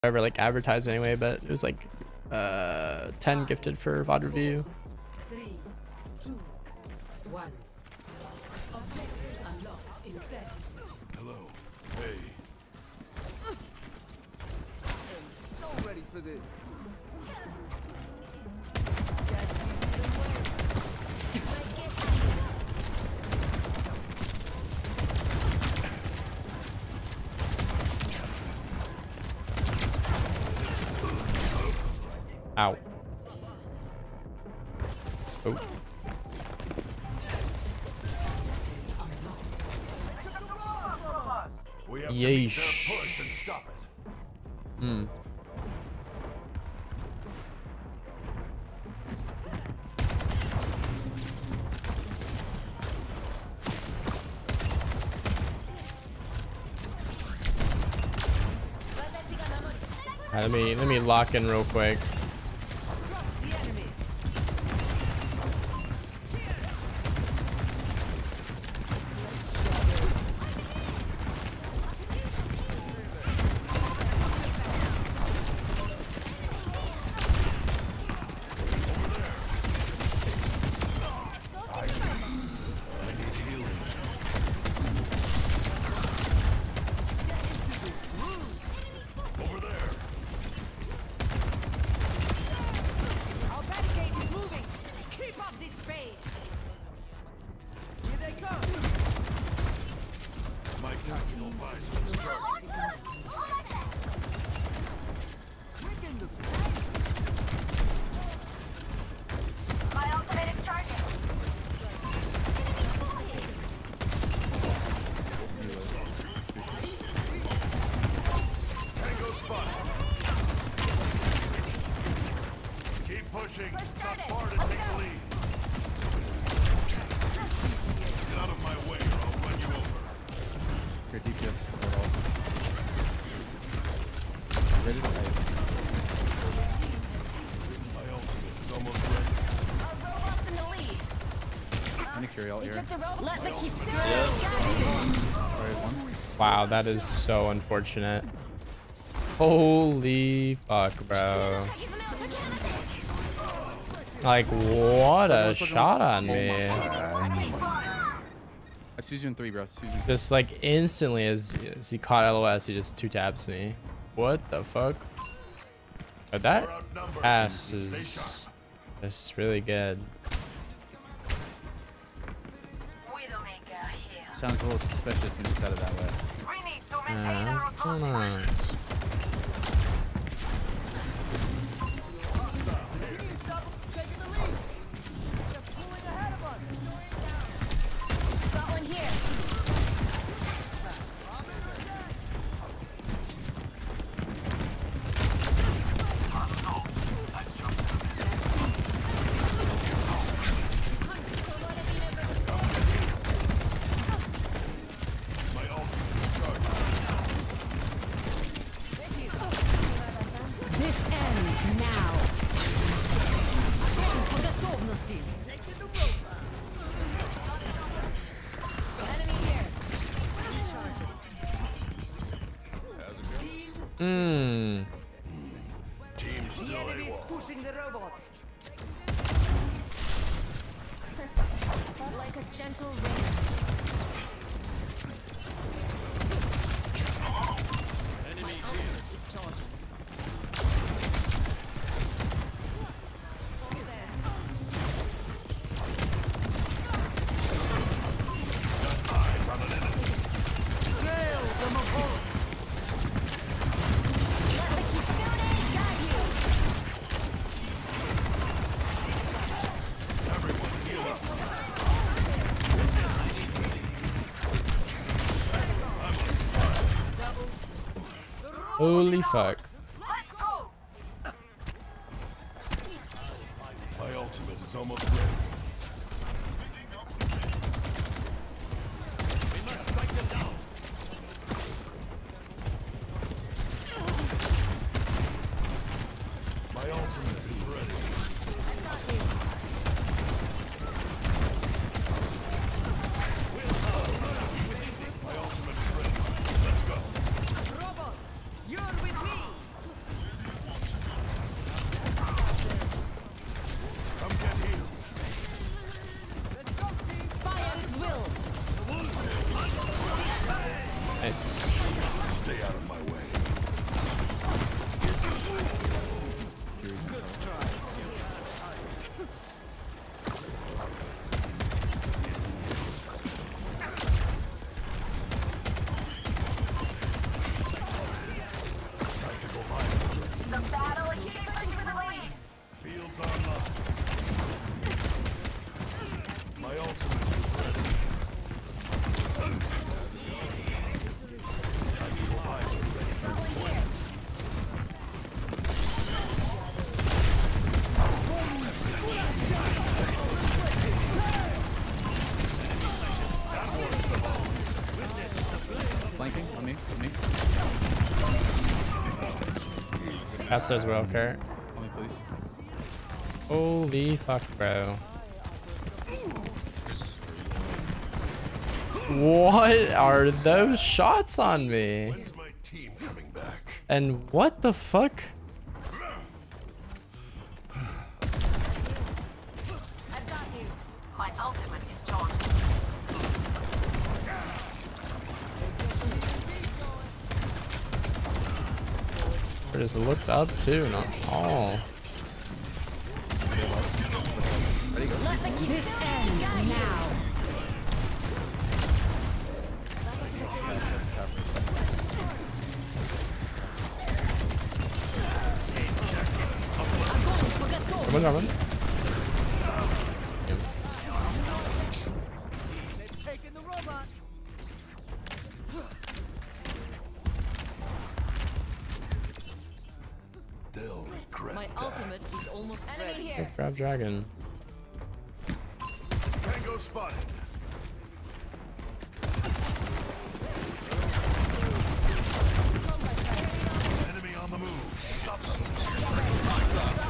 ever like advertised anyway, but it was like 10 gifted for VOD review. 3, 2, 1. Objective unlocks in 30 seconds. Hello. Hey. I'm so ready for this. Ow. Oh. We have to meet their Yeesh. push and stop it. Hmm. Alright, let me lock in real quick. My tactical visor is charged. My ultimate is charging. Tango spotted. Keep pushing. It's not far to take the lead. Get out of my way or I'll run you over. Your DPS are all ready to fight. My ultimate is almost ready. Our robot's in the lead. Any Curie out We here? took the robot. Let the kids Sorry, one. Wow, that is so unfortunate. Holy fuck, bro. Like, what a shot on me. I choose you in 3, bro. Choose you. Just like instantly as he caught LOS, he just 2-taps me. What the fuck? But that pass is just really good. Widowmaker here. Sounds a little suspicious when you said it that way. We need to maintain our Come autonomy. on. Got one here. My ultimate is charged. This ends now. Enemy here. Mmm. Team still AWOL. Pushing the robot. Like a gentle rain. My ultimate is charging. Eyes on an enemy. Let the Kitsune guide you. Everyone heal up. Holy fuck. Let's go. My ultimate is almost ready. My ultimate is ready. My ultimate is ready. Let's go. Robot, you're with me. Pass as well, Kurt. Only please. Holy fuck, bro. What are those shots on me? When's my team coming back? And what the fuck? I've got you. My ultimate is charged. Or just looks up too, not all. Let the kid This ends now. Come on, come on. They'll regret My that. ultimate is almost ready. Here. Grab dragon. Tango spotted. Enemy on the move. Stop them.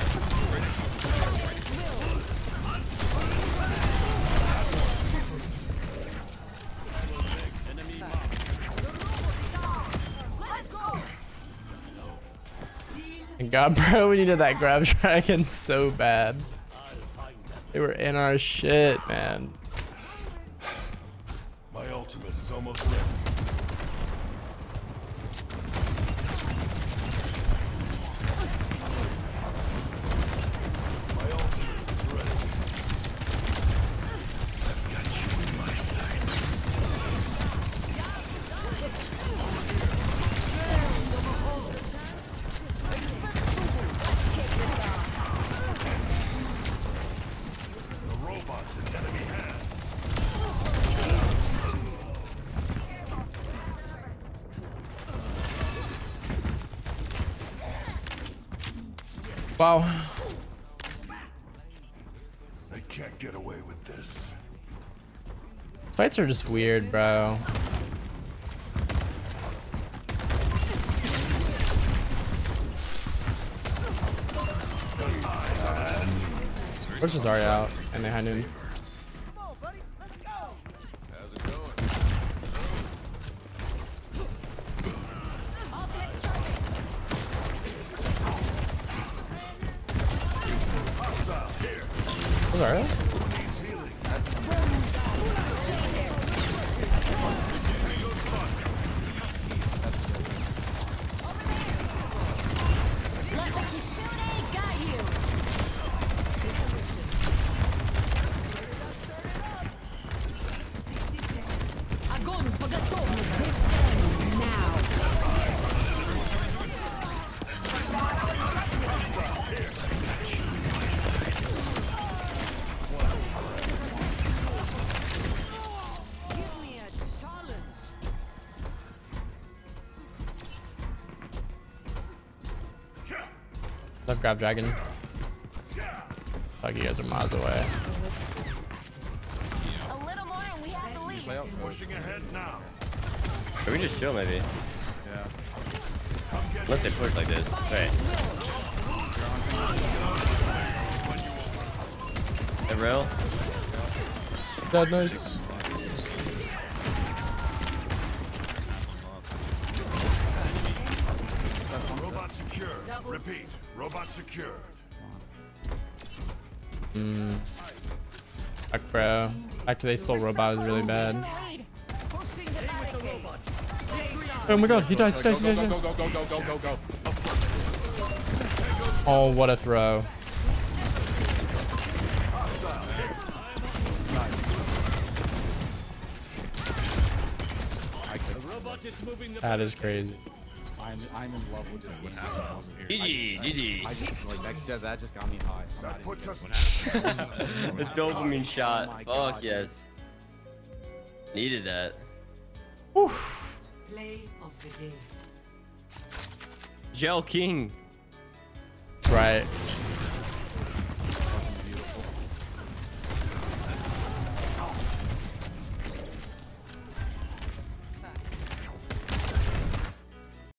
Let's go. And God, bro, we needed that grab dragon so bad. They were in our shit, man. My ultimate is almost ready. My ultimate is ready. I've got you in my sights. The robot's in enemy hands. Wow. They can't get away with this. Fights are just weird, bro. Where's Zarya out? And behind him. Zarya? Let the Kitsune guide you. Огонь по готовности. Now. Love grab dragon. Fuck, you guys are miles away. A little more and we have the lead. Play out. Pushing ahead now. Or we just chill maybe. Yeah. Unless they push like this. Right. The rail. Dead, nice. Robot secured. Repeat. Robot secured. Fuck, bro. Actually, they stole robot was really bad. Oh my god, he dies, he dies, he Go, dies. go, go, go, go, go, go, go. Oh, what a throw. That is crazy. I'm in love with this game. I GG. that just got me high. That puts us. The dopamine Oh shot. my Fuck God. yes. Needed that. Play of the game. Gel King. That's right.